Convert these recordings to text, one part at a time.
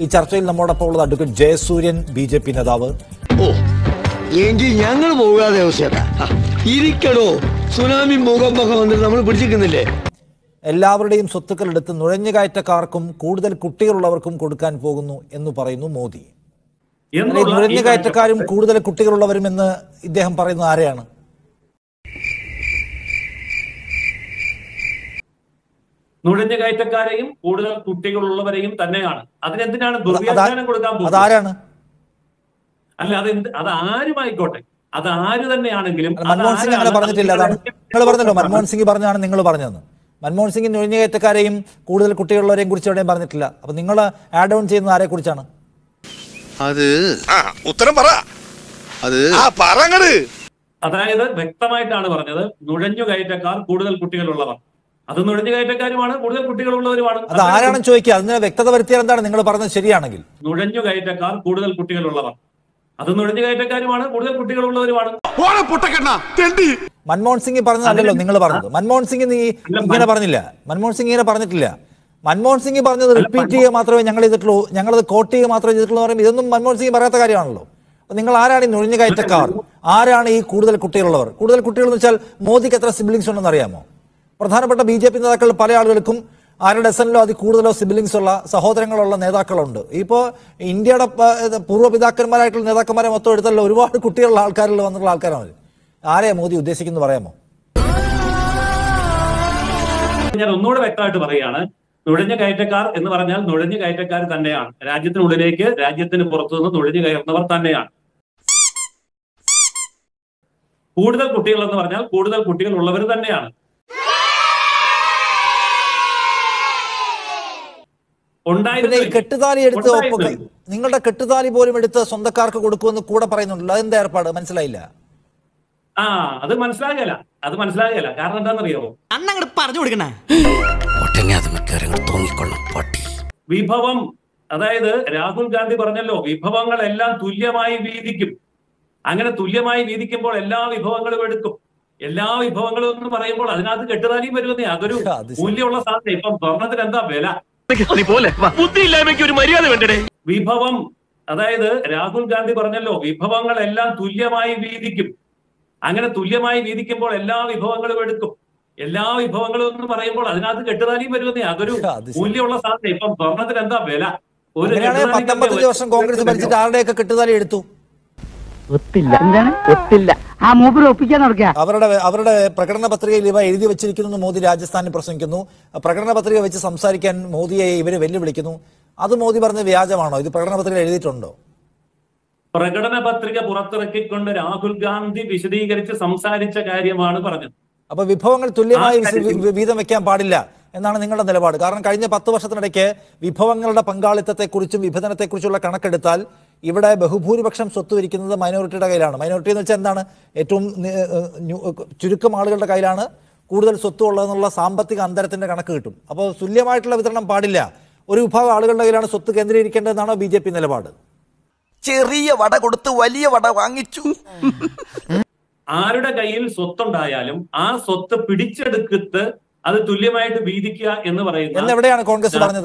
ഈ ചർച്ചയിൽ നമ്മോടൊപ്പം ഉള്ളത് അഡ്വക്കേറ്റ് ജയസൂര്യൻ, BJP നേതാവ്. എങ്കിൽ ഞങ്ങൾ പോകാതെ ഇരിക്കണോ? സുനാമി ഭൂകമ്പൊക്കെ വന്നിട്ട് നമ്മൾ പിടിച്ചിരിക്കുന്നില്ലേ? എല്ലാവരുടെയും സ്വത്തുക്കൾ എടുത്ത് നുഴഞ്ഞുകയറ്റക്കാർക്കും കൂടുതൽ കുട്ടികളുള്ളവർക്കും കൊടുക്കാൻ പോകുന്നു എന്ന് പറയുന്നു മോദി. നുഴഞ്ഞുകയറ്റക്കാരും കൂടുതൽ കുട്ടികളുള്ളവരും എന്ന് ഇദ്ദേഹം പറയുന്നത് ആരെയാണ്? നുഴഞ്ഞുകയറ്റക്കാരെയും കൂടുതൽ കുട്ടികളുള്ളവരെയും തന്നെയാണ്. അതിനെന്തിനാണ് ദുർവ്യാഖ്യാനം കൊടുക്കാൻ പോകുന്നത്? അതാരാണ്? അല്ല, അത് ആരുമായിക്കോട്ടെ, അത് ആര് തന്നെയാണെങ്കിലും മൻമോഹൻ സിംഗ് അങ്ങനെ പറഞ്ഞിട്ടില്ല. അതാണ് നിങ്ങൾ പറഞ്ഞല്ലോ, മൻമോഹൻ സിംഗ് പറഞ്ഞാണ് നിങ്ങൾ പറഞ്ഞതെന്ന്. മൻമോഹൻ സിംഗ് നുഴഞ്ഞുകയറ്റക്കാരെയും കൂടുതൽ കുട്ടികളുള്ളവരെയും കുറിച്ച് എവിടെയും പറഞ്ഞിട്ടില്ല. അപ്പൊ നിങ്ങൾ ആഡ് ഓൺ ചെയ്യുന്നത് ആരെ കുറിച്ചാണ്? അത് ഉത്തരം പറ. അതായത് വ്യക്തമായിട്ടാണ് പറഞ്ഞത്, നുഴഞ്ഞുകയറ്റക്കാർ കൂടുതൽ കുട്ടികളുള്ളവർ. അത് നുഴഞ്ഞുകയറ്റക്കാരുമാണ്, കൂടുതൽ കുട്ടികളുള്ളവരുമാണ്. അത് ആരാണെന്ന് ചോദിക്കുക. അതിന് വ്യക്തത വരുത്തിയാൽ എന്താണ് നിങ്ങൾ പറഞ്ഞത് ശരിയാണെങ്കിൽ? നുഴഞ്ഞുകയറ്റക്കാർ കൂടുതൽ കുട്ടികളുള്ളവർ. അത് നുഴഞ്ഞുകയറ്റക്കാരുമാണ്, കൂടുതൽ കുട്ടികളുള്ളവരുമാണ്. മൻമോഹൻ സിംഗ് പറഞ്ഞതല്ലോ നിങ്ങൾ പറഞ്ഞത്. മൻമോഹൻ സിംഗ് ഇങ്ങനെ പറഞ്ഞില്ല. മൻമോഹൻ സിംഗ് ഇങ്ങനെ പറഞ്ഞിട്ടില്ല. മൻമോഹൻ സിംഗ് പറഞ്ഞത് റിപ്പീറ്റ് ചെയ്യുക മാത്രമേ ഞങ്ങൾ ചെയ്തിട്ടുള്ളൂ, ഞങ്ങളത് കോട്ട് ചെയ്യുക മാത്രമേ ചെയ്തിട്ടുള്ളൂ പറയുമ്പോൾ ഇതൊന്നും മൻമോഹൻ സിംഗ് പറയാത്ത കാര്യമാണല്ലോ. നിങ്ങൾ ആരാണ് ഈ നുഴഞ്ഞുകയറ്റക്കാർ? ആരാണ് ഈ കൂടുതൽ കുട്ടികളുള്ളവർ? കൂടുതൽ കുട്ടികൾ എന്ന് വെച്ചാൽ മോദിക്ക് എത്ര സിബ്ലിങ്സ് ഉണ്ടെന്ന് അറിയാമോ? പ്രധാനപ്പെട്ട BJP നേതാക്കൾ പല ആളുകൾക്കും ആരുടെ ഡസനിലോ അതിൽ കൂടുതലോ സിബ്ലിങ്സ് ഉള്ള സഹോദരങ്ങളുള്ള നേതാക്കളുണ്ട്. ഇപ്പോൾ ഇന്ത്യയുടെ പൂർവ്വ പിതാക്കന്മാരായിട്ടുള്ള നേതാക്കന്മാരെ മൊത്തം എടുത്തല്ലോ ഒരുപാട് കുട്ടികളുള്ള ആൾക്കാരിൽ വന്നിട്ടുള്ള ആൾക്കാരാണ്. ആരെയാ മോദി ഉദ്ദേശിക്കുന്നത് പറയാമോ? ഞാൻ ഒന്നുകൂടെ വ്യക്തമായിട്ട് പറയുകയാണ്, നുഴഞ്ഞുകയറ്റക്കാർ എന്ന് പറഞ്ഞാൽ നുഴഞ്ഞുകയറ്റക്കാർ തന്നെയാണ്. രാജ്യത്തിനുള്ളിലേക്ക് രാജ്യത്തിന് പുറത്തുനിന്ന് നുഴഞ്ഞു കയറുന്നവർ തന്നെയാണ്. കൂടുതൽ കുട്ടികൾ എന്ന് പറഞ്ഞാൽ കൂടുതൽ കുട്ടികൾ ഉള്ളവർ തന്നെയാണ്. കെട്ടുതാലി എടുത്ത് നിങ്ങളുടെ കെട്ടുതാലി പോലും എടുത്ത് സ്വന്തക്കാർക്ക് കൊടുക്കുമെന്ന് കൂടെ പറയുന്നുണ്ടല്ലോ. അതെന്താ ഏർപ്പാട്? മനസ്സിലായില്ല. അത് മനസ്സിലാകല. കാരണം എന്താണെന്നറിയാമോ? പറഞ്ഞു കൊടുക്കണേ വിഭവം, അതായത് രാഹുൽ ഗാന്ധി പറഞ്ഞല്ലോ, വിഭവങ്ങളെല്ലാം തുല്യമായി വീതിക്കും. അങ്ങനെ തുല്യമായി വീതിക്കുമ്പോൾ എല്ലാ വിഭവങ്ങളും എടുക്കും. എല്ലാ വിഭവങ്ങളും എന്ന് പറയുമ്പോൾ അതിനകത്ത് കെട്ടുതാലിയും വരുന്നേ. അതൊരു മൂല്യമുള്ള സാധനം. ഇപ്പം സ്വർണത്തിന് എന്താ വില? ഒരു മര്യാദ വേണ്ടേ? വിഭവം, അതായത് രാഹുൽ ഗാന്ധി പറഞ്ഞല്ലോ, വിഭവങ്ങളെല്ലാം തുല്യമായി വീതിക്കും. അങ്ങനെ തുല്യമായി വീതിക്കുമ്പോൾ എല്ലാ വിഭവങ്ങളും എടുക്കും. എല്ലാ വിഭവങ്ങളും എന്ന് പറയുമ്പോൾ അതിനകത്ത് കെട്ടുതാലിയും വരുന്നേ. അതൊരു മൂല്യമുള്ള സാധനം. ഇപ്പം സ്വർണത്തിന് എന്താ വില? 19 വർഷം കോൺഗ്രസ് ഭരിച്ചിട്ട് ആരുടെയൊക്കെ കെട്ടുതാലി എടുത്തു? അവരുടെ പ്രകടന പത്രികയിൽ ഇവ എഴുതി വെച്ചിരിക്കുന്നു. മോദി രാജസ്ഥാനിൽ പ്രസംഗിക്കുന്നു. പ്രകടന പത്രിക വെച്ച് സംസാരിക്കാൻ മോദിയെ ഇവര് വെല്ലുവിളിക്കുന്നു. അത് മോദി പറഞ്ഞ വ്യാജമാണോ? ഇത് പ്രകടന പത്രിക എഴുതിയിട്ടുണ്ടോ? പ്രകടന പത്രിക പുറത്തിറക്കിക്കൊണ്ട് രാഹുൽ ഗാന്ധി വിശദീകരിച്ച് സംസാരിച്ച കാര്യമാണ് പറഞ്ഞത്. അപ്പൊ വിഭവങ്ങൾ തുല്യമായി വീതം വെക്കാൻ പാടില്ല എന്നാണ് നിങ്ങളുടെ നിലപാട്. കാരണം കഴിഞ്ഞ 10 വർഷത്തിനിടയ്ക്ക് വിഭവങ്ങളുടെ പങ്കാളിത്തത്തെക്കുറിച്ചും വിഭജനത്തെക്കുറിച്ചുള്ള കണക്കെടുത്താൽ ഇവിടെ ബഹുഭൂരിപക്ഷം സ്വത്ത് ഇരിക്കുന്നത് മൈനോറിറ്റിയുടെ കയ്യിലാണ്. മൈനോറിറ്റി എന്ന് വെച്ചാൽ എന്താണ്? ഏറ്റവും ചുരുക്കം ആളുകളുടെ കയ്യിലാണ് കൂടുതൽ സ്വത്ത് ഉള്ളതെന്നുള്ള സാമ്പത്തിക അന്തരത്തിന്റെ കണക്ക് കിട്ടും. അപ്പോൾ തുല്യമായിട്ടുള്ള വിതരണം പാടില്ല. ഒരു വിഭാഗം ആളുകളുടെ കയ്യിലാണ് സ്വത്ത് കേന്ദ്രീകരിക്കേണ്ടതെന്നാണോ BJP നിലപാട്? ചെറിയ വട കൊടുത്ത് വലിയ വട വാങ്ങിച്ചു. ആരുടെ കയ്യിൽ സ്വത്തുണ്ടായാലും ആ സ്വത്ത് പിടിച്ചെടുക്കത്ത് അത് തുല്യമായിട്ട് വീതിക്കുക എന്ന് പറയുന്നത് എവിടെയാണ് കോൺഗ്രസ് പറഞ്ഞത്?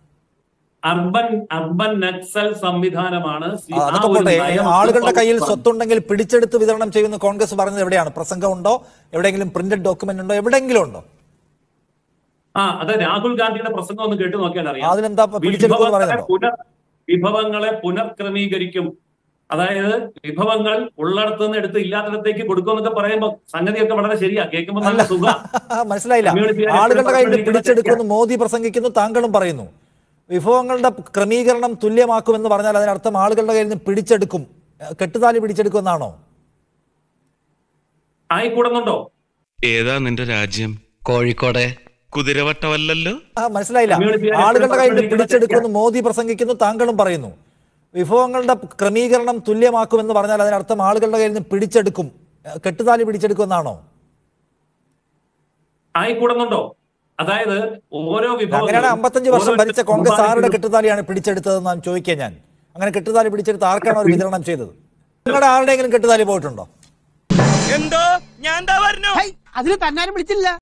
അർബൻ നക്സൽ സംവിധാനമാണ്. ആളുകളുടെ കയ്യിൽ സ്വത്തുണ്ടെങ്കിൽ പിടിച്ചെടുത്ത് വിതരണം ചെയ്യുന്ന കോൺഗ്രസ് പറഞ്ഞത് എവിടെയാണ്? പ്രസംഗം ഉണ്ടോ? എവിടെയെങ്കിലും പ്രിന്റഡ് ഡോക്യുമെന്റ് ഉണ്ടോ? എവിടെയെങ്കിലും ഉണ്ടോ? അത് രാഹുൽ ഗാന്ധിയുടെ പ്രസംഗം ഒന്ന് കേട്ടു നോക്കിയാൽ അറിയാം. അതിനെന്താ വിഭവങ്ങളെ പുനർക്രമീകരിക്കും. അതായത് വിഭവങ്ങൾ ഉള്ളിടത്ത് നിന്ന് എടുത്ത് ഇല്ലാത്തിടത്തേക്ക് കൊടുക്കുമെന്നൊക്കെ പറയുമ്പോൾ സംഗതിയൊക്കെ വളരെ ശരിയാ. കേൾക്കുമ്പോൾ നല്ല സുഖം. മനസ്സിലായില്ല. ആളുകളുടെ കയ്യിൽ പിടിച്ചെടുക്കുമെന്ന് മോദി പ്രസംഗിക്കുന്നു, താങ്കളും പറയുന്നു. വിഭവങ്ങളുടെ ക്രമീകരണം തുല്യമാക്കുമെന്ന് പറഞ്ഞാൽ അതിനർത്ഥം ആളുകളുടെ കയ്യിൽ നിന്ന് പിടിച്ചെടുക്കും, കെട്ടുതാലി പിടിച്ചെടുക്കുമെന്നാണോ? ആയിക്കൂടുന്നുണ്ടോ? ഏതാ നിന്റെ രാജ്യം? കോഴിക്കോട്. കുതിരവട്ടമല്ലല്ലോ. മനസ്സിലായില്ല. ആളുകളുടെ കയ്യിൽ നിന്ന് പിടിച്ചെടുക്കുമെന്ന് മോദി പ്രസംഗിക്കുന്നു, താങ്കളും പറയുന്നു. വിഭവങ്ങളുടെ ക്രമീകരണം തുല്യമാക്കുമെന്ന് പറഞ്ഞാൽ അതിനർത്ഥം ആളുകളുടെ കയ്യിൽ നിന്ന് പിടിച്ചെടുക്കും, കെട്ടുതാലി പിടിച്ചെടുക്കുമെന്നാണോ? ആയിക്കൂടുന്നുണ്ടോ? അതായത് ഓരോ വിഭവം. അങ്ങനെയാണ് 55 വർഷം ഭരിച്ച കോൺഗ്രസ് ആരുടെ കെട്ടുതാലിയാണ് പിടിച്ചെടുത്തതെന്ന് ഞാൻ ചോദിക്കാൻ. ഞാൻ അങ്ങനെ കെട്ടുതാലി പിടിച്ചെടുത്ത് ആർക്കാണ് അവർ വിതരണം ചെയ്തത്? നിങ്ങളുടെ ആരുടെയെങ്കിലും കെട്ടുതാലി പോയിട്ടുണ്ടോ? എന്തോ ഞാൻ അതിന് തന്നാരും വിളിച്ചില്ല.